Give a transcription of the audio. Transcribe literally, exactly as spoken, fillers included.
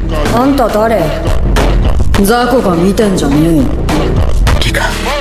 あんた誰？雑魚が見てんじゃねえよ。 リカ